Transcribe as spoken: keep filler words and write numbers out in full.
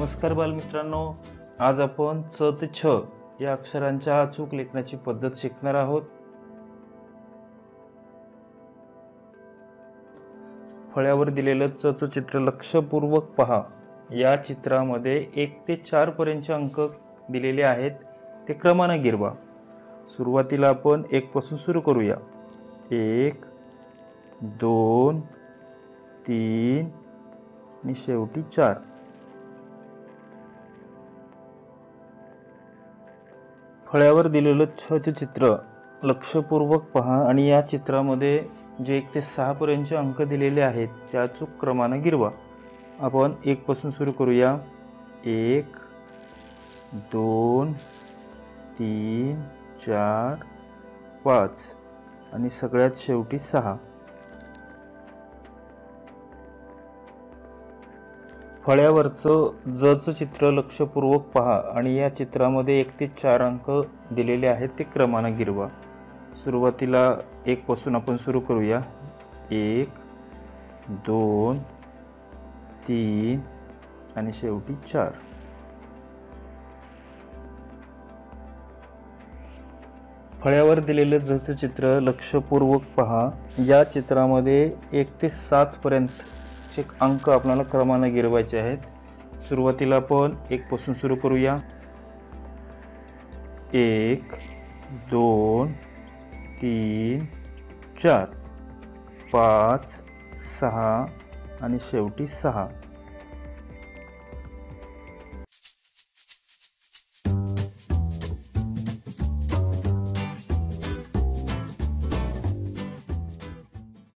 नमस्कार बालमित्रांनो, आज आपण च ते छ या अक्षरांच्या अचूक लेखनाची पद्धत शिकणार आहोत। फळ्यावर दिलेलं च चं चित्र लक्षपूर्वक पहा। या चित्रामध्ये एक ते चार पर्यंतचे अंक दिलेले आहेत, ते क्रमाने गिरवा। सुरुवातीला आपण एक पासून सुरू करूया। एक, दोन, तीन आणि शेवटी चार। फळ्यावर दिलेलं छ चे चित्र लक्षपूर्वक पहा आणि या चित्रामध्ये जे एक ते सहा पर्यंतचे अंक दिलेले आहेत त्या अचूक क्रमाने गिरवा। आपण एक पासून सुरू करूया। एक, दोन, तीन, चार, पाच आणि सगळ्यात शेवटी सहा। फळ्यावरचं ज चं चित्र लक्षपूर्वक पहा आणि या चित्रामध्ये एक ते चार अंक दिलेले आहेत, ते क्रमाने गिरवा। सुरुवातीला एक पासून आपण सुरू करूया। एक, दोन, तीन आणि शेवटी चार। फळ्यावर दिलेलं ज चं चित्र लक्षपूर्वक पहा। या चित्रामध्ये एक ते सात पर्यंत अंक आपल्याला क्रमाने गिरवायचे आहेत। सुरुवातीला आपण एक पासून सुरू करूया। एक, दोन, तीन, चार, पाच, सहा आणि शेवटी सहा।